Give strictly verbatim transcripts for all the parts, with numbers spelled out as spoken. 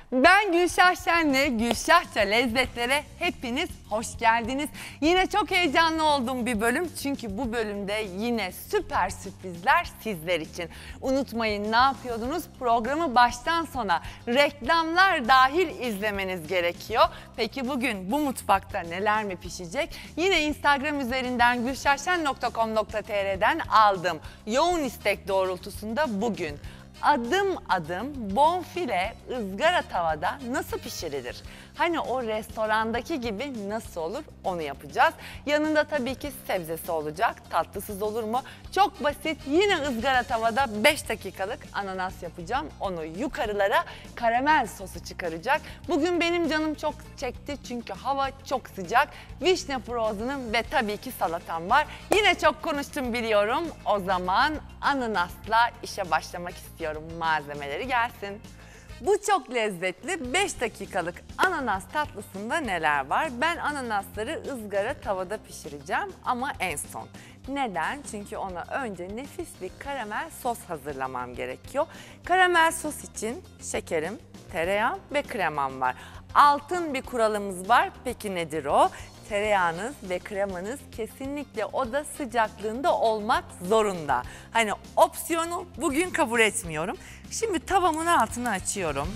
Ben Gülşah Şen'le Gülşahça Lezzetlere hepiniz hoş geldiniz. Yine çok heyecanlı olduğum bir bölüm çünkü bu bölümde yine süper sürprizler sizler için. Unutmayın, ne yapıyordunuz? Programı baştan sona reklamlar dahil izlemeniz gerekiyor. Peki bugün bu mutfakta neler mi pişecek? Yine Instagram üzerinden gülşahşen nokta com nokta tr'den aldım. Yoğun istek doğrultusunda bugün adım adım bonfile ızgara tavada nasıl pişirilir? Hani o restorandaki gibi nasıl olur, onu yapacağız. Yanında tabii ki sebzesi olacak. Tatlısız olur mu? Çok basit. Yine ızgara tavada beş dakikalık ananas yapacağım. Onu yukarılara karamel sosu çıkaracak. Bugün benim canım çok çekti çünkü hava çok sıcak. Vişne frozen'ım ve tabii ki salatam var. Yine çok konuştum biliyorum. O zaman ananasla işe başlamak istiyorum. Malzemeleri gelsin. Bu çok lezzetli beş dakikalık ananas tatlısında neler var? Ben ananasları ızgara tavada pişireceğim ama en son. Neden? Çünkü ona önce nefis bir karamel sos hazırlamam gerekiyor. Karamel sos için şekerim, tereyağım ve kremam var. Altın bir kuralımız var. Peki nedir o? Tereyağınız ve kremanız kesinlikle oda sıcaklığında olmak zorunda. Hani opsiyonu bugün kabul etmiyorum. Şimdi tavamın altını açıyorum.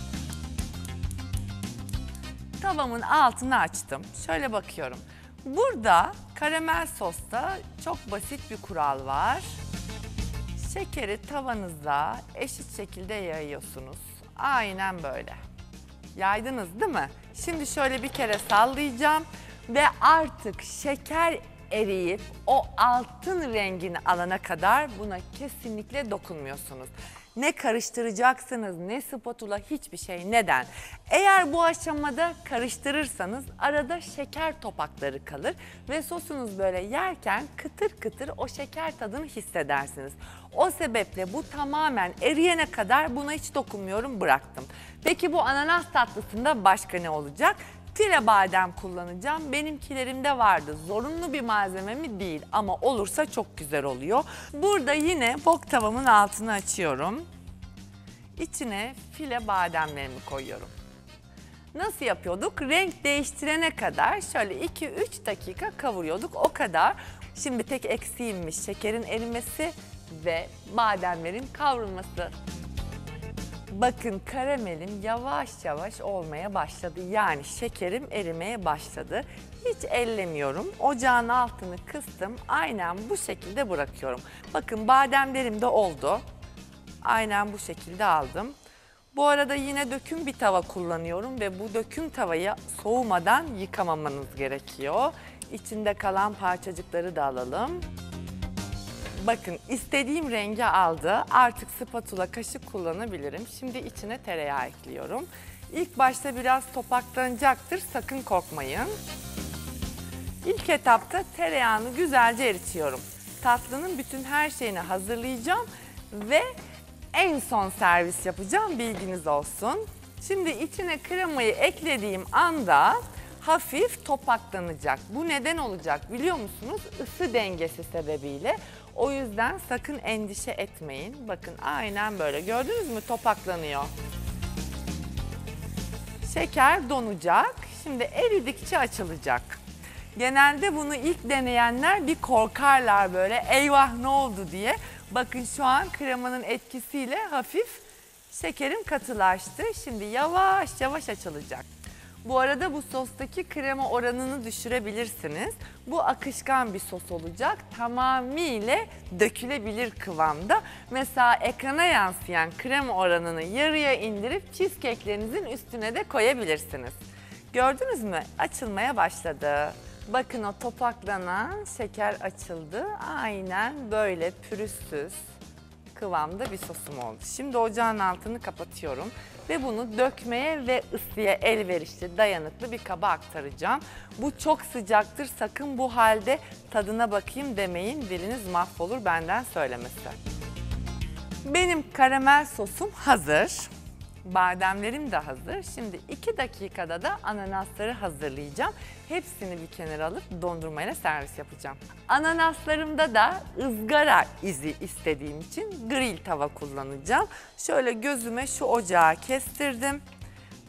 Tavamın altını açtım. Şöyle bakıyorum. Burada karamel sosta çok basit bir kural var. Şekeri tavanıza eşit şekilde yayıyorsunuz. Aynen böyle. Yaydınız değil mi? Şimdi şöyle bir kere sallayacağım. Ve artık şeker eriyip o altın rengini alana kadar buna kesinlikle dokunmuyorsunuz. Ne karıştıracaksınız, ne spatula, hiçbir şey. Neden? Eğer bu aşamada karıştırırsanız arada şeker topakları kalır ve sosunuz böyle yerken kıtır kıtır o şeker tadını hissedersiniz. O sebeple bu tamamen eriyene kadar buna hiç dokunmuyorum, bıraktım. Peki bu ananas tatlısında başka ne olacak? File badem kullanacağım. Benimkilerimde vardı. Zorunlu bir malzeme mi? Değil ama olursa çok güzel oluyor. Burada yine wok tavamın altını açıyorum. İçine file bademlerimi koyuyorum. Nasıl yapıyorduk? Renk değiştirene kadar şöyle iki üç dakika kavuruyorduk. O kadar. Şimdi tek eksiğimmiş şekerin erimesi ve bademlerin kavrulması. Bakın karamelim yavaş yavaş olmaya başladı. Yani şekerim erimeye başladı. Hiç ellemiyorum. Ocağın altını kıstım. Aynen bu şekilde bırakıyorum. Bakın bademlerim de oldu. Aynen bu şekilde aldım. Bu arada yine döküm bir tava kullanıyorum ve bu döküm tavayı soğumadan yıkamamanız gerekiyor. İçinde kalan parçacıkları da alalım. Bakın istediğim rengi aldı. Artık spatula, kaşık kullanabilirim. Şimdi içine tereyağı ekliyorum. İlk başta biraz topaklanacaktır. Sakın korkmayın. İlk etapta tereyağını güzelce eritiyorum. Tatlının bütün her şeyini hazırlayacağım ve en son servis yapacağım. Bilginiz olsun. Şimdi içine kremayı eklediğim anda hafif topaklanacak. Bu neden olacak biliyor musunuz? Isı dengesi sebebiyle. O yüzden sakın endişe etmeyin. Bakın aynen böyle. Gördünüz mü? Topaklanıyor. Şeker donacak. Şimdi eridikçe açılacak. Genelde bunu ilk deneyenler bir korkarlar böyle. Eyvah ne oldu diye. Bakın şu an kremanın etkisiyle hafif şekerim katılaştı. Şimdi yavaş yavaş açılacak. Bu arada bu sostaki krema oranını düşürebilirsiniz. Bu akışkan bir sos olacak. Tamamıyla dökülebilir kıvamda. Mesela ekrana yansıyan krema oranını yarıya indirip cheesecake'lerinizin üstüne de koyabilirsiniz. Gördünüz mü? Açılmaya başladı. Bakın o topaklanan şeker açıldı. Aynen böyle pürüzsüz kıvamda bir sosum oldu. Şimdi ocağın altını kapatıyorum ve bunu dökmeye ve ısıya elverişli, dayanıklı bir kaba aktaracağım. Bu çok sıcaktır. Sakın bu halde tadına bakayım demeyin. Diliniz mahvolur benden söylemesi. Benim karamel sosum hazır. Bademlerim de hazır. Şimdi iki dakikada da ananasları hazırlayacağım. Hepsini bir kenara alıp dondurmayla servis yapacağım. Ananaslarımda da ızgara izi istediğim için grill tava kullanacağım. Şöyle gözüme şu ocağı kestirdim.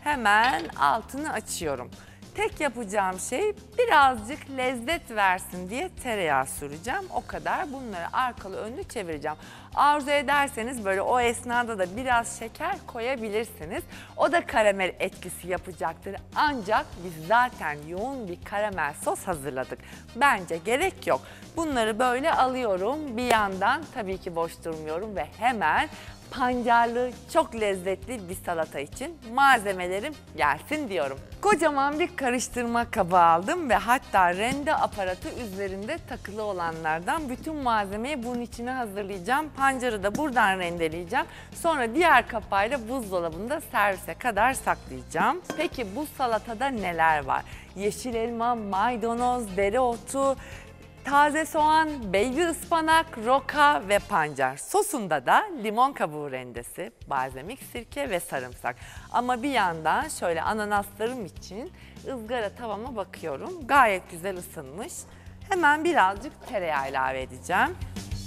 Hemen altını açıyorum. Tek yapacağım şey birazcık lezzet versin diye tereyağı süreceğim. O kadar. Bunları arkalı önlü çevireceğim. Arzu ederseniz böyle o esnada da biraz şeker koyabilirsiniz. O da karamel etkisi yapacaktır. Ancak biz zaten yoğun bir karamel sos hazırladık. Bence gerek yok. Bunları böyle alıyorum. Bir yandan tabii ki boş durmuyorum ve hemen pancarlı, çok lezzetli bir salata için malzemelerim gelsin diyorum. Kocaman bir karıştırma kabı aldım ve hatta rende aparatı üzerinde takılı olanlardan bütün malzemeyi bunun içine hazırlayacağım. Pancarı da buradan rendeleyeceğim. Sonra diğer kapağıyla buzdolabında servise kadar saklayacağım. Peki bu salatada neler var? Yeşil elma, maydanoz, dereotu, taze soğan, baby ıspanak, roka ve pancar. Sosunda da limon kabuğu rendesi, balzamik sirke ve sarımsak. Ama bir yandan şöyle ananaslarım için ızgara tavama bakıyorum. Gayet güzel ısınmış. Hemen birazcık tereyağı ilave edeceğim.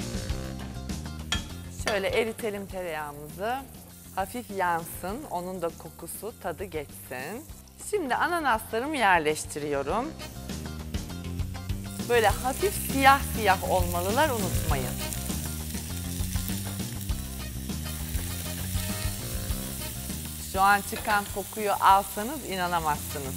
Şöyle eritelim tereyağımızı. Hafif yansın, onun da kokusu, tadı geçsin. Şimdi ananaslarımı yerleştiriyorum. Böyle hafif siyah siyah olmalılar, unutmayın. Şu an çıkan kokuyu alsanız inanamazsınız.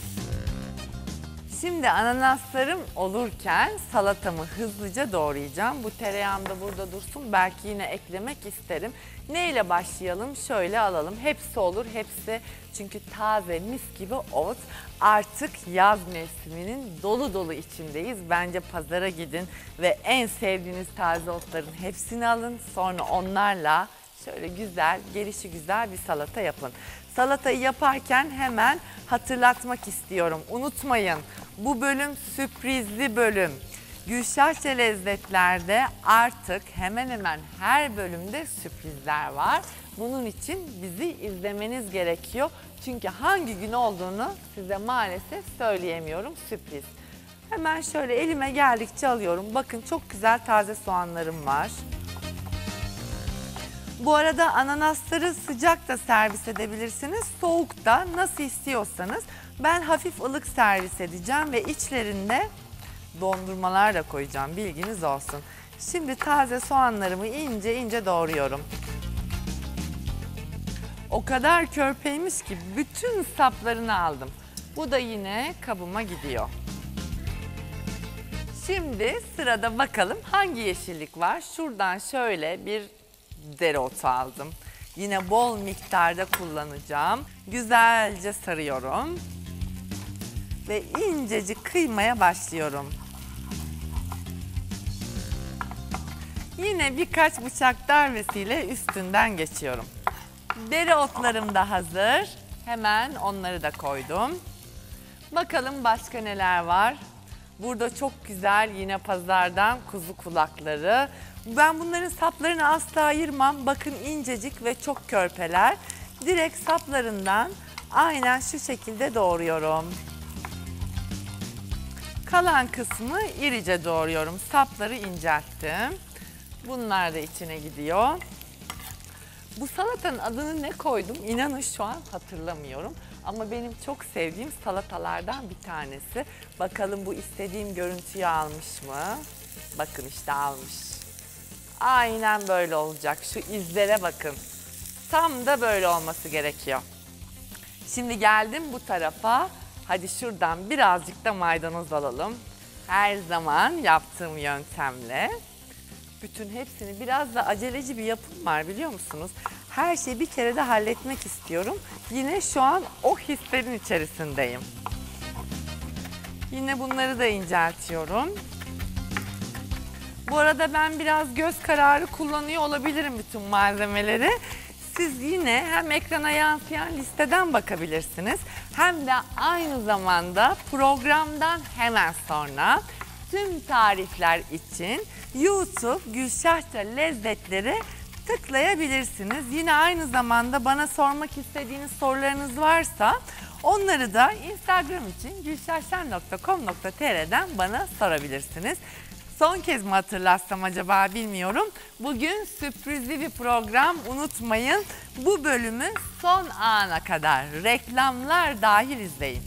Şimdi ananaslarım olurken salatamı hızlıca doğrayacağım. Bu tereyağım da burada dursun. Belki yine eklemek isterim. Neyle başlayalım? Şöyle alalım. Hepsi olur, hepsi. Çünkü taze mis gibi ot. Artık yaz mevsiminin dolu dolu içindeyiz. Bence pazara gidin ve en sevdiğiniz taze otların hepsini alın. Sonra onlarla şöyle güzel, gelişi güzel bir salata yapın. Salatayı yaparken hemen hatırlatmak istiyorum. Unutmayın, bu bölüm sürprizli bölüm. Gülşahça Lezzetler'de artık hemen hemen her bölümde sürprizler var. Bunun için bizi izlemeniz gerekiyor. Çünkü hangi gün olduğunu size maalesef söyleyemiyorum, sürpriz. Hemen şöyle elime geldikçe alıyorum. Bakın çok güzel taze soğanlarım var. Bu arada ananasları sıcak da servis edebilirsiniz, soğuk da nasıl istiyorsanız. Ben hafif ılık servis edeceğim ve içlerinde dondurmalar da koyacağım, bilginiz olsun. Şimdi taze soğanlarımı ince ince doğruyorum. O kadar körpeymiş ki bütün saplarını aldım. Bu da yine kabıma gidiyor. Şimdi sırada bakalım hangi yeşillik var. Şuradan şöyle bir dereotu aldım. Yine bol miktarda kullanacağım. Güzelce sarıyorum. Ve incecik kıymaya başlıyorum. Yine birkaç bıçak darbesiyle üstünden geçiyorum. Dereotlarım da hazır. Hemen onları da koydum. Bakalım başka neler var. Burada çok güzel yine pazardan kuzu kulakları. Ben bunların saplarını asla ayırmam. Bakın incecik ve çok körpeler. Direkt saplarından aynen şu şekilde doğruyorum. Kalan kısmı irice doğruyorum. Sapları incelttim. Bunlar da içine gidiyor. Bu salatanın adını ne koydum? İnanın şu an hatırlamıyorum. Ama benim çok sevdiğim salatalardan bir tanesi. Bakalım bu istediğim görüntüyü almış mı? Bakın işte almış. Aynen böyle olacak. Şu izlere bakın. Tam da böyle olması gerekiyor. Şimdi geldim bu tarafa. Hadi şuradan birazcık da maydanoz alalım. Her zaman yaptığım yöntemle. Bütün hepsini biraz da aceleci bir yapım var biliyor musunuz? Her şeyi bir kere de halletmek istiyorum. Yine şu an o hislerin içerisindeyim. Yine bunları da inceltiyorum. Bu arada ben biraz göz kararı kullanıyor olabilirim bütün malzemeleri. Siz yine hem ekrana yansıyan listeden bakabilirsiniz. Hem de aynı zamanda programdan hemen sonra tüm tarifler için YouTube Gülşahça Lezzetleri tıklayabilirsiniz. Yine aynı zamanda bana sormak istediğiniz sorularınız varsa onları da Instagram için gülşahşen nokta com nokta tr'den bana sorabilirsiniz. Son kez mi hatırlatsam acaba bilmiyorum. Bugün sürprizli bir program, unutmayın. Bu bölümü son ana kadar reklamlar dahil izleyin.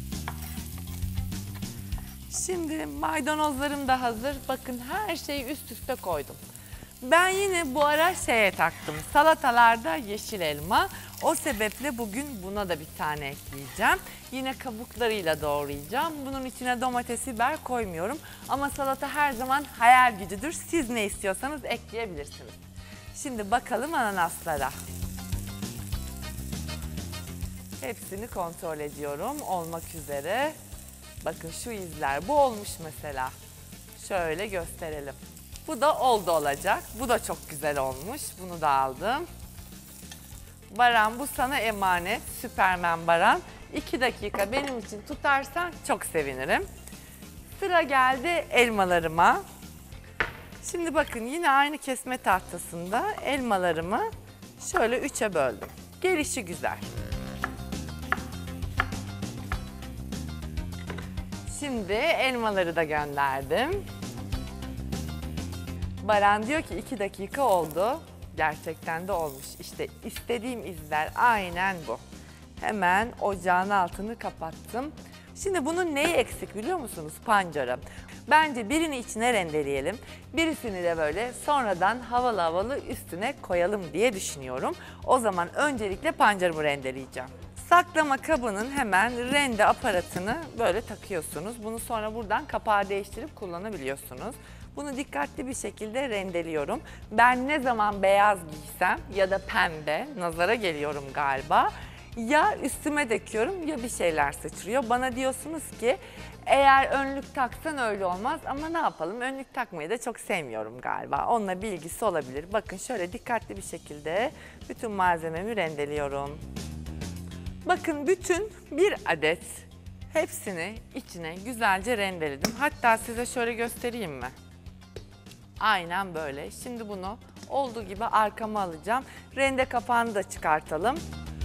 Şimdi maydanozlarım da hazır. Bakın her şeyi üst üste koydum. Ben yine bu ara şeye taktım. Salatalarda yeşil elma. O sebeple bugün buna da bir tane ekleyeceğim. Yine kabuklarıyla doğrayacağım. Bunun içine domates, biber koymuyorum. Ama salata her zaman hayal gücüdür. Siz ne istiyorsanız ekleyebilirsiniz. Şimdi bakalım ananaslara. Hepsini kontrol ediyorum olmak üzere. Bakın şu izler. Bu olmuş mesela. Şöyle gösterelim. Bu da oldu olacak. Bu da çok güzel olmuş. Bunu da aldım. Baran, bu sana emanet. Süpermen Baran. İki dakika benim için tutarsan çok sevinirim. Sıra geldi elmalarıma. Şimdi bakın yine aynı kesme tahtasında elmalarımı şöyle üçe böldüm. Gelişi güzel. Şimdi elmaları da gönderdim. Baran diyor ki iki dakika oldu. Gerçekten de olmuş. İşte istediğim izler aynen bu. Hemen ocağın altını kapattım. Şimdi bunun neyi eksik biliyor musunuz? Pancarı. Bence birini içine rendeleyelim. Birisini de böyle sonradan havalı havalı üstüne koyalım diye düşünüyorum. O zaman öncelikle pancarımı rendeleyeceğim. Saklama kabının hemen rende aparatını böyle takıyorsunuz. Bunu sonra buradan kapağı değiştirip kullanabiliyorsunuz. Bunu dikkatli bir şekilde rendeliyorum. Ben ne zaman beyaz giysem ya da pembe, nazara geliyorum galiba, ya üstüme döküyorum ya bir şeyler sıçrıyor. Bana diyorsunuz ki eğer önlük taksan öyle olmaz ama ne yapalım, önlük takmayı da çok sevmiyorum galiba. Onunla bir ilgisi olabilir. Bakın şöyle dikkatli bir şekilde bütün malzememi rendeliyorum. Bakın bütün bir adet hepsini içine güzelce rendeledim. Hatta size şöyle göstereyim mi? Aynen böyle. Şimdi bunu olduğu gibi arkama alacağım. Rende kapağını da çıkartalım.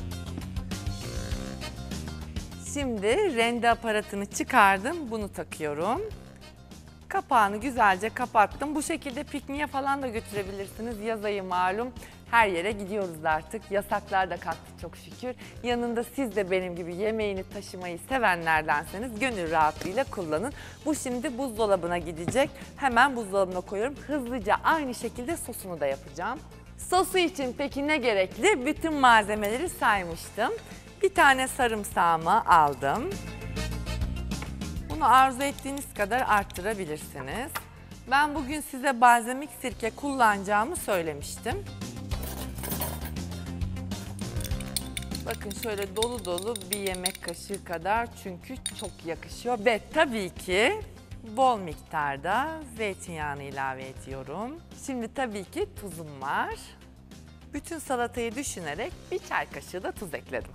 Şimdi rende aparatını çıkardım. Bunu takıyorum. Kapağını güzelce kapattım. Bu şekilde pikniğe falan da götürebilirsiniz. Yaz ayı malum. Her yere gidiyoruz artık. Yasaklar da kalktı çok şükür. Yanında siz de benim gibi yemeğini taşımayı sevenlerdenseniz gönül rahatlığıyla kullanın. Bu şimdi buzdolabına gidecek. Hemen buzdolabına koyuyorum. Hızlıca aynı şekilde sosunu da yapacağım. Sosu için peki ne gerekli? Bütün malzemeleri saymıştım. Bir tane sarımsağımı aldım. Bunu arzu ettiğiniz kadar arttırabilirsiniz. Ben bugün size balzamik sirke kullanacağımı söylemiştim. Bakın şöyle dolu dolu bir yemek kaşığı kadar, çünkü çok yakışıyor. Ve tabii ki bol miktarda zeytinyağını ilave ediyorum. Şimdi tabii ki tuzum var. Bütün salatayı düşünerek bir çay kaşığı da tuz ekledim.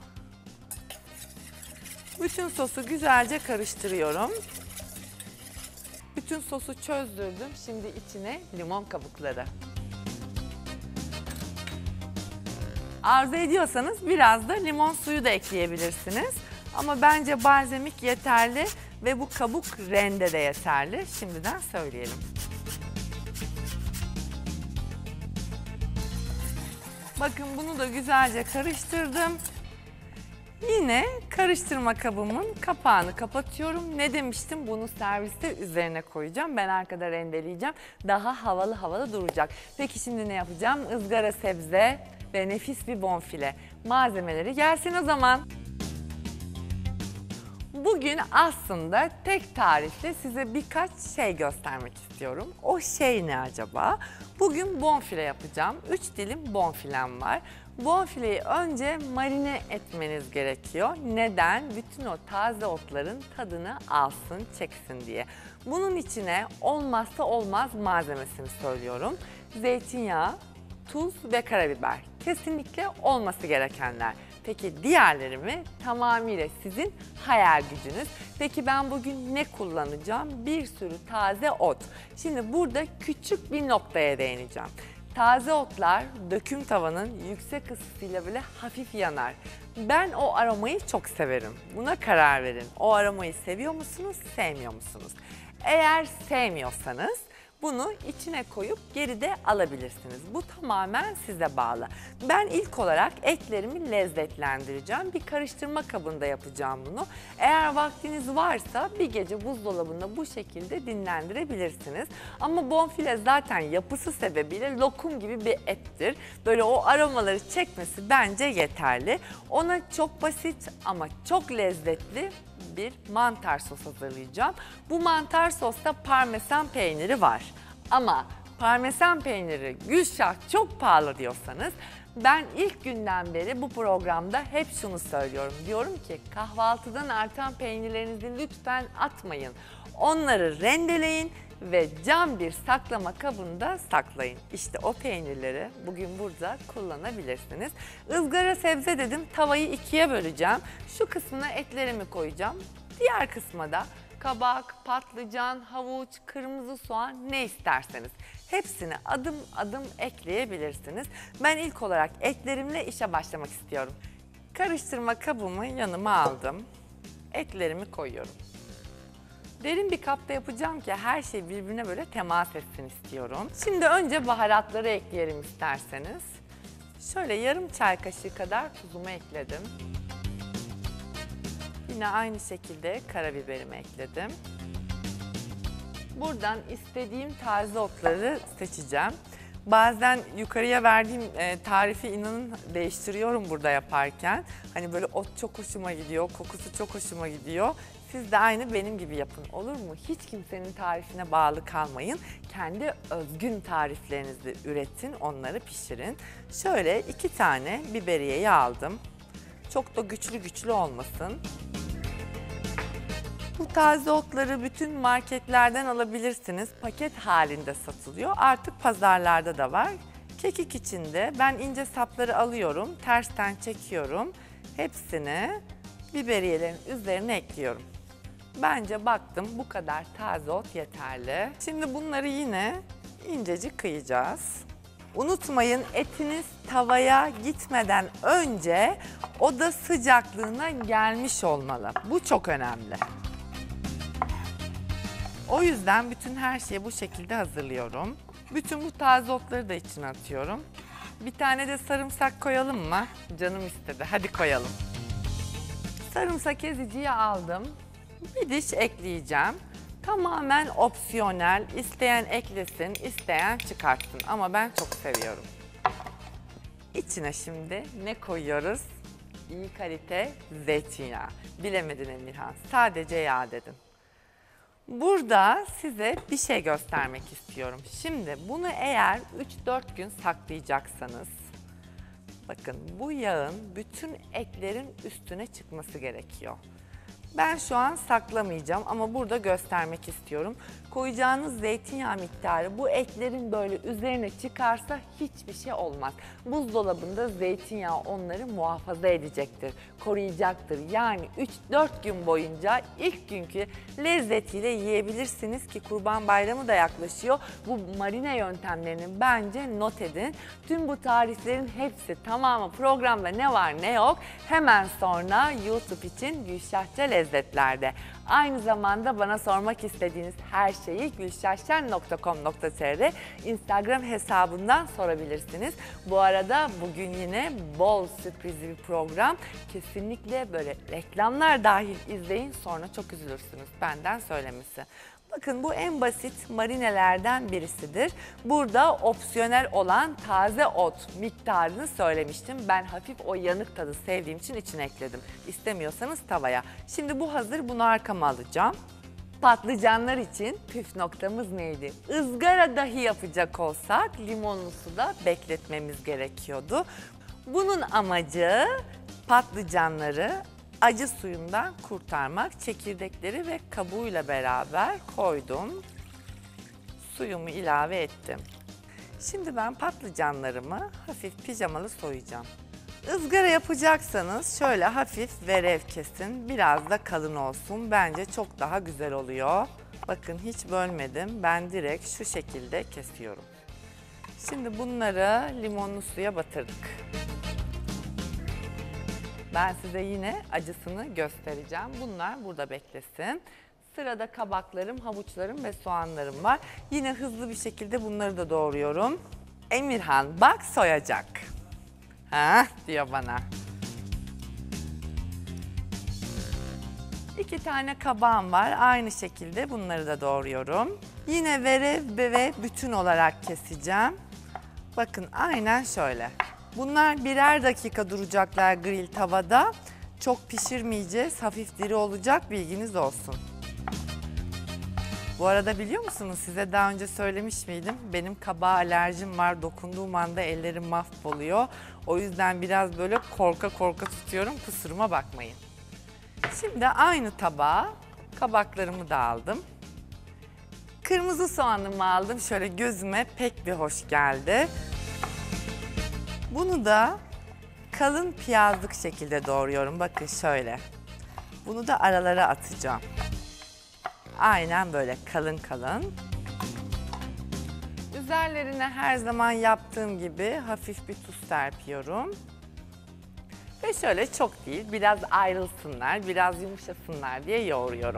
Bütün sosu güzelce karıştırıyorum. Bütün sosu çözdürdüm. Şimdi içine limon kabukları. Arzu ediyorsanız biraz da limon suyu da ekleyebilirsiniz. Ama bence balzamik yeterli ve bu kabuk rende de yeterli. Şimdiden söyleyelim. Bakın bunu da güzelce karıştırdım. Yine karıştırma kabımın kapağını kapatıyorum. Ne demiştim? Bunu serviste üzerine koyacağım. Ben arkada rendeleyeceğim. Daha havalı havalı duracak. Peki şimdi ne yapacağım? Izgara sebze ve nefis bir bonfile. Malzemeleri gelsin o zaman. Bugün aslında tek tarifle size birkaç şey göstermek istiyorum. O şey ne acaba? Bugün bonfile yapacağım. üç dilim bonfilem var. Bonfileyi önce marine etmeniz gerekiyor. Neden? Bütün o taze otların tadını alsın, çeksin diye. Bunun içine olmazsa olmaz malzemesini söylüyorum. Zeytinyağı, tuz ve karabiber. Kesinlikle olması gerekenler. Peki diğerleri mi? Tamamıyla sizin hayal gücünüz. Peki ben bugün ne kullanacağım? Bir sürü taze ot. Şimdi burada küçük bir noktaya değineceğim. Taze otlar döküm tavanın yüksek ısısıyla bile hafif yanar. Ben o aromayı çok severim. Buna karar verin. O aromayı seviyor musunuz, sevmiyor musunuz? Eğer sevmiyorsanız bunu içine koyup geride alabilirsiniz. Bu tamamen size bağlı. Ben ilk olarak etlerimi lezzetlendireceğim. Bir karıştırma kabında yapacağım bunu. Eğer vaktiniz varsa bir gece buzdolabında bu şekilde dinlendirebilirsiniz. Ama bonfile zaten yapısı sebebiyle lokum gibi bir ettir. Böyle o aromaları çekmesi bence yeterli. Ona çok basit ama çok lezzetli bir mantar sos hazırlayacağım. Bu mantar sosta parmesan peyniri var. Ama parmesan peyniri Gülşah çok pahalı diyorsanız ben ilk günden beri bu programda hep şunu söylüyorum. Diyorum ki kahvaltıdan artan peynirlerinizi lütfen atmayın. Onları rendeleyin ve cam bir saklama kabında saklayın. İşte o peynirleri bugün burada kullanabilirsiniz. Izgara sebze dedim, tavayı ikiye böleceğim. Şu kısmına etlerimi koyacağım. Diğer kısma da kabak, patlıcan, havuç, kırmızı soğan ne isterseniz hepsini adım adım ekleyebilirsiniz. Ben ilk olarak etlerimle işe başlamak istiyorum. Karıştırma kabımı yanıma aldım. Etlerimi koyuyorum. Derin bir kapta yapacağım ki her şey birbirine böyle temas etsin istiyorum. Şimdi önce baharatları ekleyelim isterseniz. Şöyle yarım çay kaşığı kadar tuzumu ekledim. Yine aynı şekilde karabiberimi ekledim. Buradan istediğim taze otları seçeceğim. Bazen yukarıya verdiğim e, tarifi inanın değiştiriyorum burada yaparken. Hani böyle ot çok hoşuma gidiyor, kokusu çok hoşuma gidiyor. Siz de aynı benim gibi yapın, olur mu? Hiç kimsenin tarifine bağlı kalmayın. Kendi özgün tariflerinizi üretin, onları pişirin. Şöyle iki tane biberiyeyi aldım. Çok da güçlü güçlü olmasın. Bu taze otları bütün marketlerden alabilirsiniz. Paket halinde satılıyor. Artık pazarlarda da var. Kekik içinde ben ince sapları alıyorum. Tersten çekiyorum. Hepsini biberiyelerin üzerine ekliyorum. Bence baktım bu kadar taze ot yeterli. Şimdi bunları yine incecik kıyacağız. Unutmayın, etiniz tavaya gitmeden önce oda sıcaklığına gelmiş olmalı. Bu çok önemli. O yüzden bütün her şeyi bu şekilde hazırlıyorum. Bütün bu taze otları da içine atıyorum. Bir tane de sarımsak koyalım mı? Canım istedi. Hadi koyalım. Sarımsak eziciyi aldım. Bir diş ekleyeceğim. Tamamen opsiyonel. İsteyen eklesin, isteyen çıkartsın. Ama ben çok seviyorum. İçine şimdi ne koyuyoruz? İyi kalite zeytinyağı. Bilemedin Emirhan. Sadece yağ dedim. Burada size bir şey göstermek istiyorum. Şimdi bunu eğer üç dört gün saklayacaksanız, bakın bu yağın bütün etlerin üstüne çıkması gerekiyor. Ben şu an saklamayacağım ama burada göstermek istiyorum. Koyacağınız zeytinyağı miktarı bu etlerin böyle üzerine çıkarsa hiçbir şey olmaz. Buzdolabında zeytinyağı onları muhafaza edecektir, koruyacaktır. Yani üç dört gün boyunca ilk günkü lezzetiyle yiyebilirsiniz ki Kurban Bayramı da yaklaşıyor. Bu marine yöntemlerini bence not edin. Tüm bu tariflerin hepsi tamamı programda ne var ne yok hemen sonra YouTube için Gülşahça Lezzetler'de. Aynı zamanda bana sormak istediğiniz her şeyi gülşahşen nokta com nokta tr Instagram hesabından sorabilirsiniz. Bu arada bugün yine bol sürprizli bir program. Kesinlikle böyle reklamlar dahil izleyin, sonra çok üzülürsünüz benden söylemesi. Bakın bu en basit marinelerden birisidir. Burada opsiyonel olan taze ot miktarını söylemiştim. Ben hafif o yanık tadı sevdiğim için içine ekledim. İstemiyorsanız tavaya. Şimdi bu hazır, bunu arkama alacağım. Patlıcanlar için püf noktamız neydi? Izgara dahi yapacak olsak limonlu suda bekletmemiz gerekiyordu. Bunun amacı patlıcanları acı suyundan kurtarmak. Çekirdekleri ve kabuğuyla beraber koydum. Suyumu ilave ettim. Şimdi ben patlıcanlarımı hafif pijamalı soyacağım. Izgara yapacaksanız şöyle hafif verev kesin. Biraz da kalın olsun. Bence çok daha güzel oluyor. Bakın hiç bölmedim. Ben direkt şu şekilde kesiyorum. Şimdi bunları limonlu suya batırdık. Ben size yine acısını göstereceğim. Bunlar burada beklesin. Sırada kabaklarım, havuçlarım ve soğanlarım var. Yine hızlı bir şekilde bunları da doğruyorum. Emirhan bak soyacak. Ha diyor bana. İki tane kabağım var. Aynı şekilde bunları da doğruyorum. Yine vere ve bütün olarak keseceğim. Bakın aynen şöyle. Bunlar birer dakika duracaklar grill tavada. Çok pişirmeyeceğiz. Hafif diri olacak, bilginiz olsun. Bu arada biliyor musunuz, size daha önce söylemiş miydim? Benim kabağa alerjim var. Dokunduğum anda ellerim mahvoluyor. O yüzden biraz böyle korka korka tutuyorum. Kusuruma bakmayın. Şimdi aynı tabağa kabaklarımı da aldım. Kırmızı soğanımı aldım. Şöyle gözüme pek bir hoş geldi. Bunu da kalın piyazlık şekilde doğruyorum. Bakın şöyle. Bunu da aralara atacağım. Aynen böyle kalın kalın. Üzerlerine her zaman yaptığım gibi hafif bir tuz serpiyorum. Ve şöyle çok değil, biraz ayrılsınlar, biraz yumuşasınlar diye yoğuruyorum.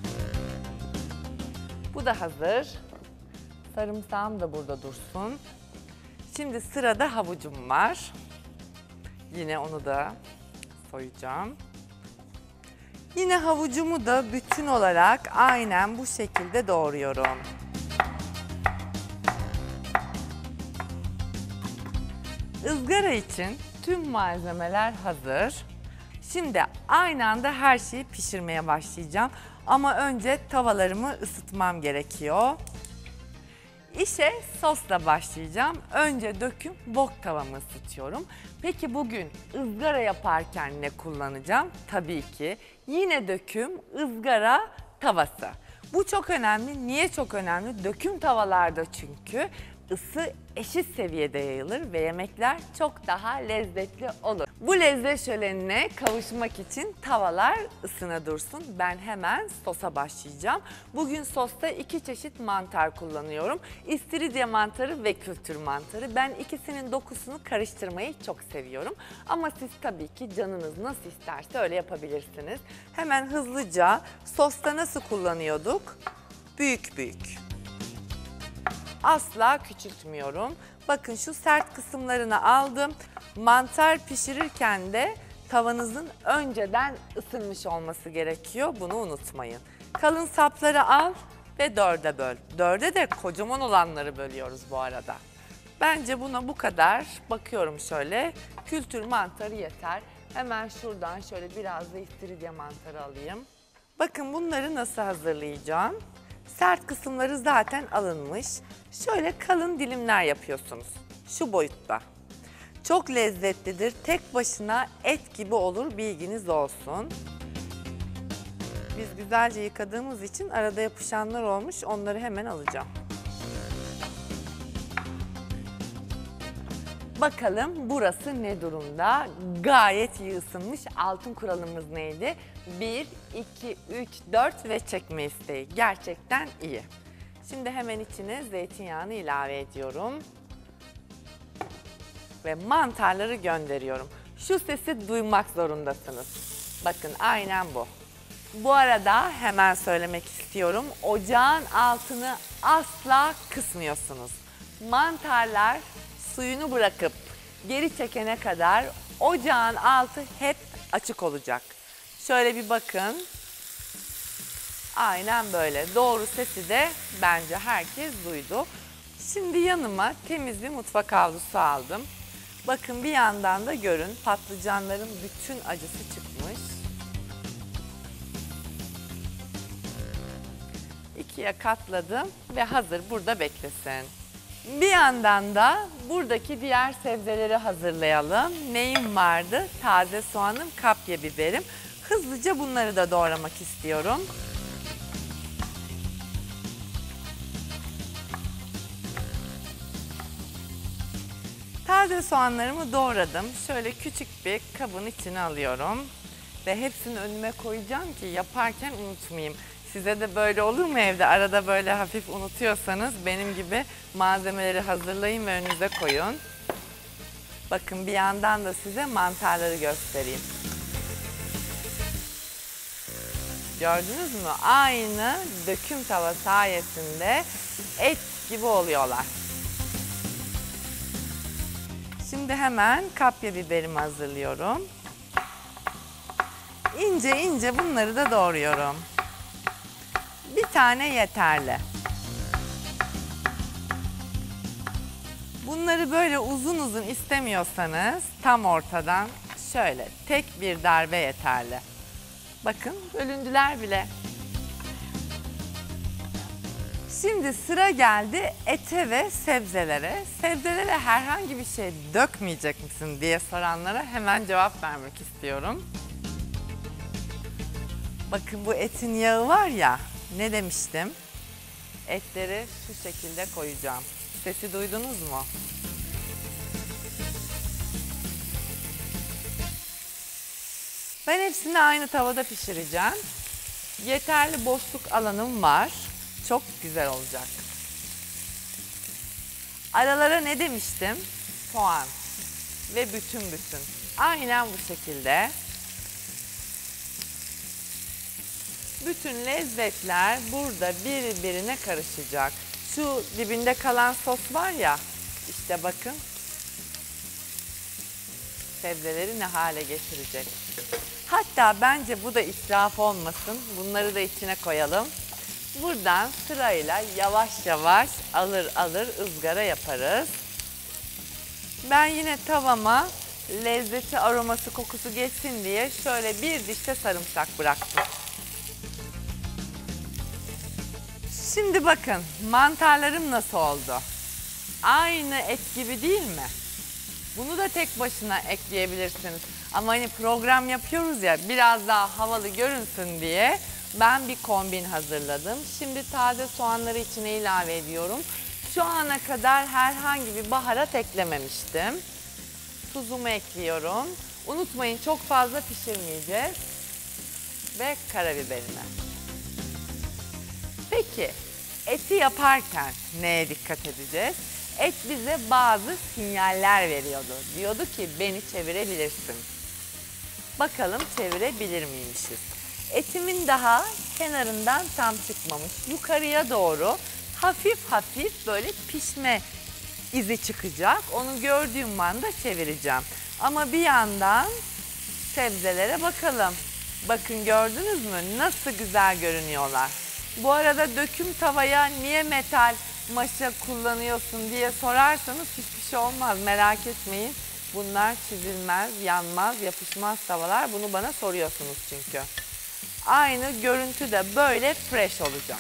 Bu da hazır. Sarımsağım da burada dursun. Şimdi sırada havucum var. Yine onu da soyacağım. Yine havucumu da bütün olarak aynen bu şekilde doğruyorum. Izgara için tüm malzemeler hazır. Şimdi aynı anda her şeyi pişirmeye başlayacağım. Ama önce tavalarımı ısıtmam gerekiyor. İşe sosla başlayacağım. Önce döküm wok tavamı ısıtıyorum. Peki bugün ızgara yaparken ne kullanacağım? Tabii ki yine döküm ızgara tavası. Bu çok önemli. Niye çok önemli? Döküm tavalarda çünkü ısı eşit seviyede yayılır ve yemekler çok daha lezzetli olur. Bu lezzet şölenine kavuşmak için tavalar ısına dursun. Ben hemen sosa başlayacağım. Bugün sosta iki çeşit mantar kullanıyorum. İstiridye mantarı ve kültür mantarı. Ben ikisinin dokusunu karıştırmayı çok seviyorum. Ama siz tabii ki canınız nasıl isterse öyle yapabilirsiniz. Hemen hızlıca sosta nasıl kullanıyorduk? Büyük büyük. Asla küçültmüyorum. Bakın şu sert kısımlarını aldım. Mantar pişirirken de tavanızın önceden ısınmış olması gerekiyor. Bunu unutmayın. Kalın sapları al ve dörde böl. Dörde de kocaman olanları bölüyoruz bu arada. Bence buna bu kadar. Bakıyorum şöyle. Kültür mantarı yeter. Hemen şuradan şöyle biraz da istiridye mantarı alayım. Bakın bunları nasıl hazırlayacağım. Sert kısımları zaten alınmış. Şöyle kalın dilimler yapıyorsunuz. Şu boyutta. Çok lezzetlidir. Tek başına et gibi olur, bilginiz olsun. Biz güzelce yıkadığımız için arada yapışanlar olmuş. Onları hemen alacağım. Bakalım burası ne durumda? Gayet iyi ısınmış. Altın kuralımız neydi? bir, iki, üç, dört ve çekme isteği. Gerçekten iyi. Şimdi hemen içine zeytinyağını ilave ediyorum. Ve mantarları gönderiyorum. Şu sesi duymak zorundasınız. Bakın aynen bu. Bu arada hemen söylemek istiyorum. Ocağın altını asla kısmıyorsunuz. Mantarlar suyunu bırakıp geri çekene kadar ocağın altı hep açık olacak. Şöyle bir bakın. Aynen böyle. Doğru sesi de bence herkes duydu. Şimdi yanıma temiz bir mutfak havlusu aldım. Bakın bir yandan da görün, patlıcanların bütün acısı çıkmış. İkiye katladım ve hazır burada beklesin. Bir yandan da buradaki diğer sebzeleri hazırlayalım. Neyim vardı? Taze soğanım, kapya biberim. Hızlıca bunları da doğramak istiyorum. Taze soğanlarımı doğradım. Şöyle küçük bir kabın içine alıyorum. Ve hepsini önüme koyacağım ki yaparken unutmayayım. Size de böyle olur mu evde? Arada böyle hafif unutuyorsanız benim gibi malzemeleri hazırlayın ve önünüze koyun. Bakın bir yandan da size mantarları göstereyim. Gördünüz mü? Aynı döküm tava sayesinde et gibi oluyorlar. Şimdi hemen kapya biberimi hazırlıyorum. İnce ince bunları da doğruyorum. Bir tane yeterli. Bunları böyle uzun uzun istemiyorsanız tam ortadan şöyle tek bir darbe yeterli. Bakın bölündüler bile. Şimdi sıra geldi ete ve sebzelere. Sebzelere herhangi bir şey dökmeyecek misin diye soranlara hemen cevap vermek istiyorum. Bakın bu etin yağı var ya, ne demiştim? Etleri şu şekilde koyacağım. Sesi duydunuz mu? Ben hepsini aynı tavada pişireceğim. Yeterli boşluk alanım var. Çok güzel olacak. Aralara ne demiştim? Soğan ve bütün bütün. Aynen bu şekilde. Bütün lezzetler burada birbirine karışacak. Şu dibinde kalan sos var ya, işte bakın. Sebzeleri ne hale getirecek. Hatta bence bu da israf olmasın. Bunları da içine koyalım. Buradan sırayla yavaş yavaş alır alır ızgara yaparız. Ben yine tavama lezzeti, aroması, kokusu geçsin diye şöyle bir diş de sarımsak bıraktım. Şimdi bakın mantarlarım nasıl oldu? Aynı et gibi değil mi? Bunu da tek başına ekleyebilirsiniz. Ama hani program yapıyoruz ya, biraz daha havalı görünsün diye ben bir kombin hazırladım. Şimdi taze soğanları içine ilave ediyorum. Şu ana kadar herhangi bir baharat eklememiştim. Tuzumu ekliyorum. Unutmayın, çok fazla pişirmeyeceğiz. Ve karabiberimi. Peki eti yaparken neye dikkat edeceğiz? Et bize bazı sinyaller veriyordu. Diyordu ki beni çevirebilirsin. Bakalım çevirebilir miymişiz? Etimin daha kenarından tam çıkmamış. Yukarıya doğru hafif hafif böyle pişme izi çıkacak. Onu gördüğüm anda çevireceğim. Ama bir yandan sebzelere bakalım. Bakın gördünüz mü? Nasıl güzel görünüyorlar. Bu arada döküm tavaya niye metal maşa kullanıyorsun diye sorarsanız hiçbir şey olmaz. Merak etmeyin. Bunlar çizilmez, yanmaz, yapışmaz tavalar. Bunu bana soruyorsunuz çünkü. Aynı görüntü de böyle fresh olacak.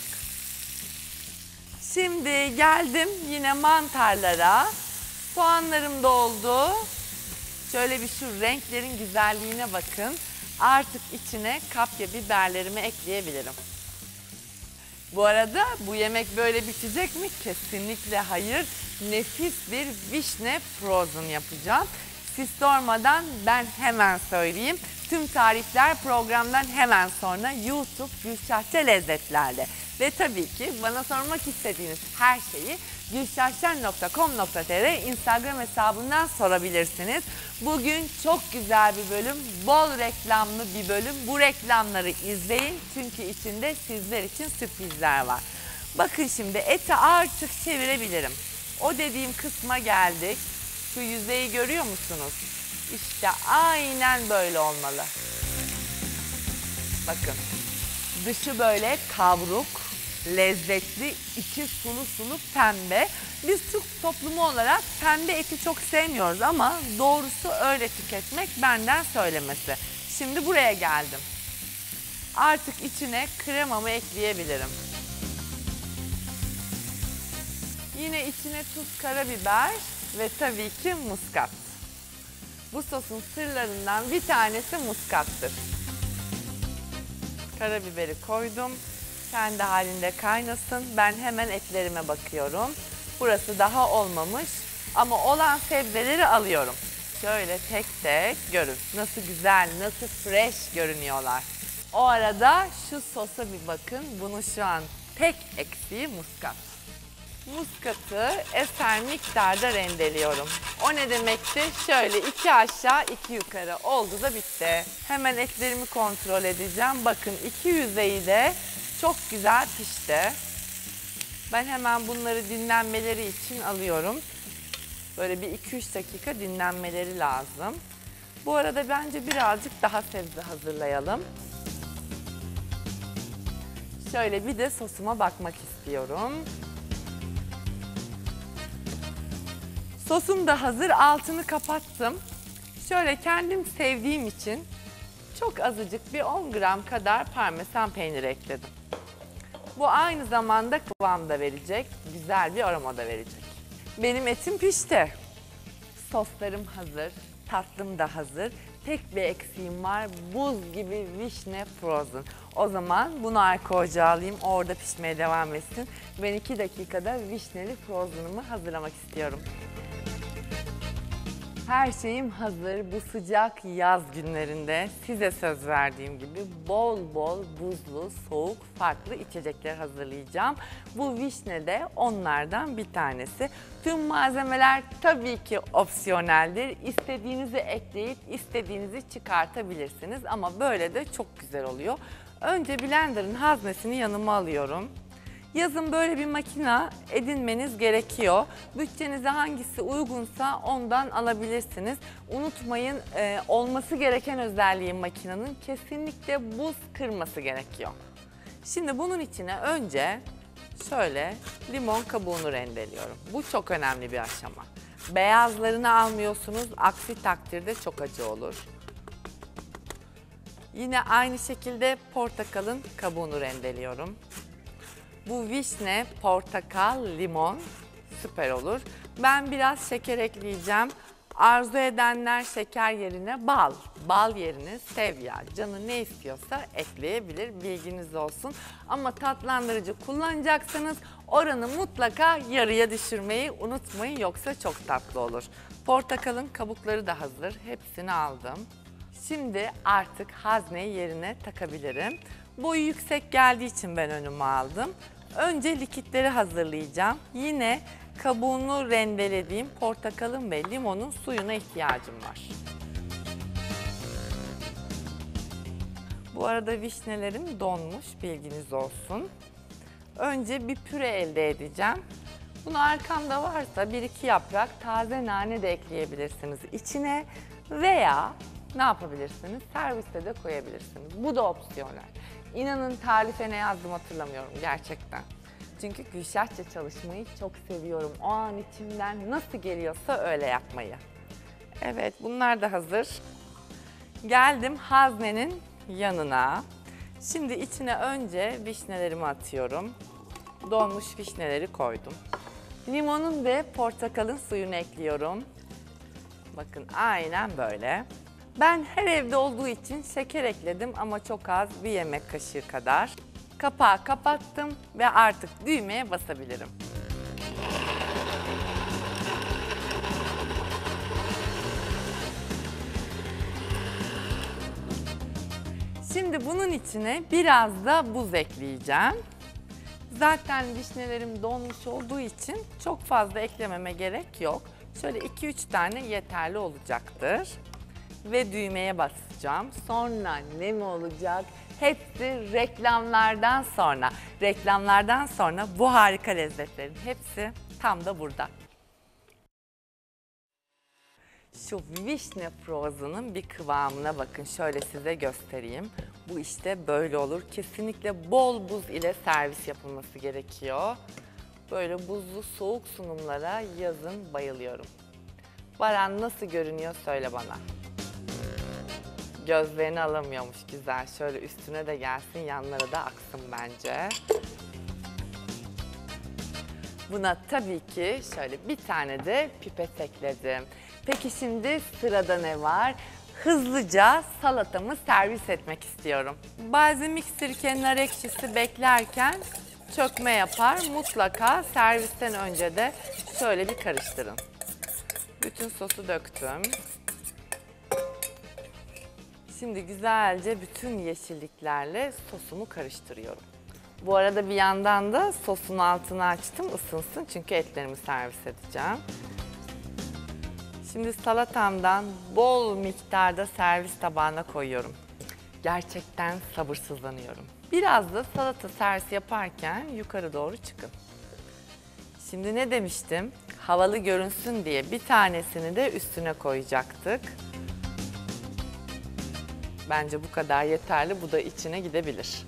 Şimdi geldim yine mantarlara. Soğanlarım da oldu. Şöyle bir şu renklerin güzelliğine bakın. Artık içine kapya biberlerimi ekleyebilirim. Bu arada bu yemek böyle bitecek mi? Kesinlikle hayır. Nefis bir vişne frozen yapacağım. Siz sormadan ben hemen söyleyeyim. Tüm tarifler programdan hemen sonra YouTube Gülşahçe Lezzetler'de. Ve tabii ki bana sormak istediğiniz her şeyi gülşahşen nokta com nokta tr Instagram hesabından sorabilirsiniz. Bugün çok güzel bir bölüm, bol reklamlı bir bölüm. Bu reklamları izleyin çünkü içinde sizler için sürprizler var. Bakın şimdi eti artık çevirebilirim. O dediğim kısma geldik. Şu yüzeyi görüyor musunuz? İşte aynen böyle olmalı. Bakın. Dışı böyle kavruk, lezzetli, içi sulu sulu pembe. Biz Türk toplumu olarak pembe eti çok sevmiyoruz ama doğrusu öyle tüketmek benden söylemesi. Şimdi buraya geldim. Artık içine kremamı ekleyebilirim. Yine içine tuz, karabiber ve tabii ki muskat. Bu sosun sırlarından bir tanesi muskattır. Karabiberi koydum. Kendi halinde kaynasın. Ben hemen etlerime bakıyorum. Burası daha olmamış ama olan sebzeleri alıyorum. Şöyle tek tek görün. Nasıl güzel, nasıl fresh görünüyorlar. O arada şu sosa bir bakın. Bunun şu an tek eksiği muskat. muskatı eser miktarda rendeliyorum. O ne demekti? Şöyle iki aşağı iki yukarı oldu da bitti. Hemen etlerimi kontrol edeceğim. Bakın iki yüzeyi de çok güzel pişti. Ben hemen bunları dinlenmeleri için alıyorum. Böyle bir iki üç dakika dinlenmeleri lazım. Bu arada bence birazcık daha sebze hazırlayalım. Şöyle bir de sosuma bakmak istiyorum. Sosum da hazır, altını kapattım. Şöyle kendim sevdiğim için çok azıcık bir on gram kadar parmesan peyniri ekledim. Bu aynı zamanda kıvam da verecek, güzel bir aroma da verecek. Benim etim pişti. Soslarım hazır, tatlım da hazır. Tek bir eksiğim var, buz gibi vişne frozen. O zaman bunu arka ocağa alayım, orada pişmeye devam etsin. Ben iki dakikada vişneli frozen'ımı hazırlamak istiyorum. Her şeyim hazır. Bu sıcak yaz günlerinde size söz verdiğim gibi bol bol buzlu, soğuk, farklı içecekler hazırlayacağım. Bu vişne de onlardan bir tanesi. Tüm malzemeler tabii ki opsiyoneldir. İstediğinizi ekleyip istediğinizi çıkartabilirsiniz ama böyle de çok güzel oluyor. Önce blenderın haznesini yanıma alıyorum. Yazın böyle bir makine edinmeniz gerekiyor. Bütçenize hangisi uygunsa ondan alabilirsiniz. Unutmayın e, olması gereken özelliği makinenin kesinlikle buz kırması gerekiyor. Şimdi bunun içine önce şöyle limon kabuğunu rendeliyorum. Bu çok önemli bir aşama. Beyazlarını almıyorsunuz, aksi takdirde çok acı olur. Yine aynı şekilde portakalın kabuğunu rendeliyorum. Bu vişne, portakal, limon süper olur. Ben biraz şeker ekleyeceğim. Arzu edenler şeker yerine bal, bal yerine stevia, canı ne istiyorsa ekleyebilir, bilginiz olsun. Ama tatlandırıcı kullanacaksanız oranı mutlaka yarıya düşürmeyi unutmayın, yoksa çok tatlı olur. Portakalın kabukları da hazır, hepsini aldım. Şimdi artık hazneyi yerine takabilirim. Boyu yüksek geldiği için ben önüme aldım. Önce likitleri hazırlayacağım. Yine kabuğunu rendelediğim portakalın ve limonun suyuna ihtiyacım var. Bu arada vişnelerim donmuş, bilginiz olsun. Önce bir püre elde edeceğim. Bunu arkamda varsa bir iki yaprak taze nane de ekleyebilirsiniz içine veya ne yapabilirsiniz? Serviste de koyabilirsiniz. Bu da opsiyonel. İnanın tarife ne yazdım hatırlamıyorum gerçekten. Çünkü Gülşahça çalışmayı çok seviyorum. O an içimden nasıl geliyorsa öyle yapmayı. Evet, bunlar da hazır. Geldim haznenin yanına. Şimdi içine önce vişnelerimi atıyorum. Donmuş vişneleri koydum. Limonun ve portakalın suyunu ekliyorum. Bakın aynen böyle. Ben her evde olduğu için şeker ekledim ama çok az, bir yemek kaşığı kadar. Kapağı kapattım ve artık düğmeye basabilirim. Şimdi bunun içine biraz da buz ekleyeceğim. Zaten vişnelerim donmuş olduğu için çok fazla eklememe gerek yok. Şöyle iki üç tane yeterli olacaktır. Ve düğmeye basacağım. Sonra ne mi olacak? Hepsi reklamlardan sonra. Reklamlardan sonra bu harika lezzetlerin hepsi tam da burada. Şu vişne frozen'ın bir kıvamına bakın. Şöyle size göstereyim. Bu işte böyle olur. Kesinlikle bol buz ile servis yapılması gerekiyor. Böyle buzlu soğuk sunumlara yazın bayılıyorum. Baran nasıl görünüyor söyle bana. Gözlerini alamıyormuş, güzel. Şöyle üstüne de gelsin, yanlara da aksın bence. Buna tabii ki şöyle bir tane de pipet ekledim. Peki şimdi sırada ne var? Hızlıca salatamı servis etmek istiyorum. Balzamik sirke, nar ekşisi beklerken çökme yapar. Mutlaka servisten önce de şöyle bir karıştırın. Bütün sosu döktüm. Şimdi güzelce bütün yeşilliklerle sosumu karıştırıyorum. Bu arada bir yandan da sosun altını açtım ısınsın çünkü etlerimi servis edeceğim. Şimdi salatamdan bol miktarda servis tabağına koyuyorum. Gerçekten sabırsızlanıyorum. Biraz da salata servisi yaparken yukarı doğru çıkın. Şimdi ne demiştim? Havalı görünsün diye bir tanesini de üstüne koyacaktık. Bence bu kadar yeterli. Bu da içine gidebilir.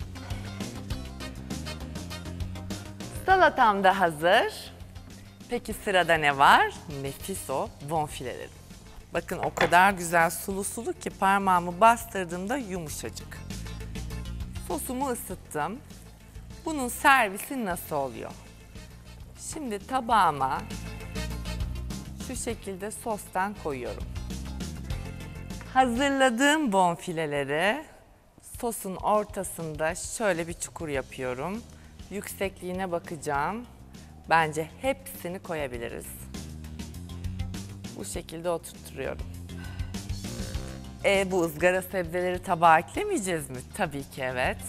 Salatam da hazır. Peki sırada ne var? Nefis o bonfilelerim. Bakın o kadar güzel sulu sulu ki parmağımı bastırdığımda yumuşacık. Sosumu ısıttım. Bunun servisi nasıl oluyor? Şimdi tabağıma şu şekilde sostan koyuyorum. Hazırladığım bonfileleri sosun ortasında şöyle bir çukur yapıyorum. Yüksekliğine bakacağım. Bence hepsini koyabiliriz. Bu şekilde oturtuyorum. E bu ızgara sebzeleri tabağa eklemeyeceğiz mi? Tabii ki evet.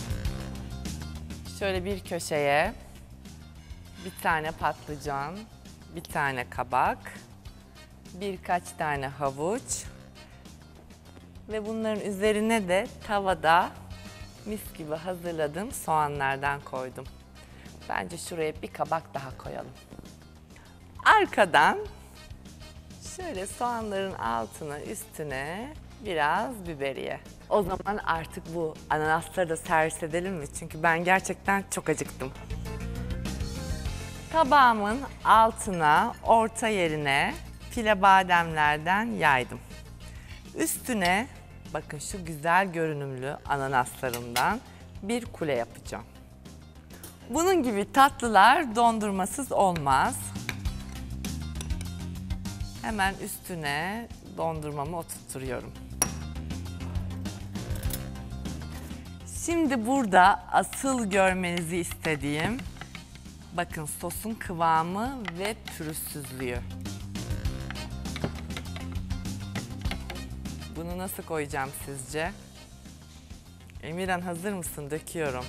Şöyle bir köşeye bir tane patlıcan, bir tane kabak, birkaç tane havuç ve bunların üzerine de tavada mis gibi hazırladığım soğanlardan koydum. Bence şuraya bir kabak daha koyalım. Arkadan şöyle soğanların altına üstüne biraz biberiye. O zaman artık bu ananasları da servis edelim mi? Çünkü ben gerçekten çok acıktım. Tabağımın altına, orta yerine file bademlerden yaydım. Üstüne bakın şu güzel görünümlü ananaslarımdan bir kule yapacağım. Bunun gibi tatlılar dondurmasız olmaz. Hemen üstüne dondurmamı oturtuyorum. Şimdi burada asıl görmenizi istediğim, bakın sosun kıvamı ve pürüzsüzlüğü. Bunu nasıl koyacağım sizce? Emirhan hazır mısın? Döküyorum.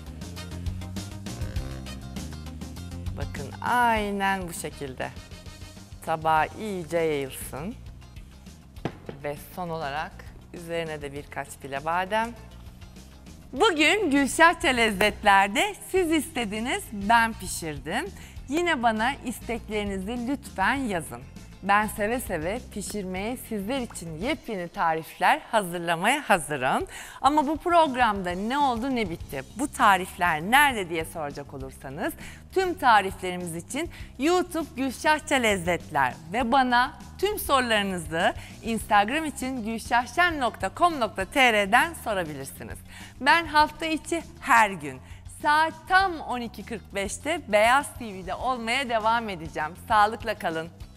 Bakın aynen bu şekilde. Tabağa iyice yayılsın. Ve son olarak üzerine de birkaç file badem. Bugün Gülşahça Lezzetler'de siz istediniz, ben pişirdim. Yine bana isteklerinizi lütfen yazın. Ben seve seve pişirmeye, sizler için yepyeni tarifler hazırlamaya hazırım. Ama bu programda ne oldu ne bitti? Bu tarifler nerede diye soracak olursanız tüm tariflerimiz için YouTube Gülşahça Lezzetler ve bana tüm sorularınızı Instagram için gülşahşen nokta com nokta tr'den sorabilirsiniz. Ben hafta içi her gün saat tam on iki kırk beşte Beyaz T V'de olmaya devam edeceğim. Sağlıkla kalın.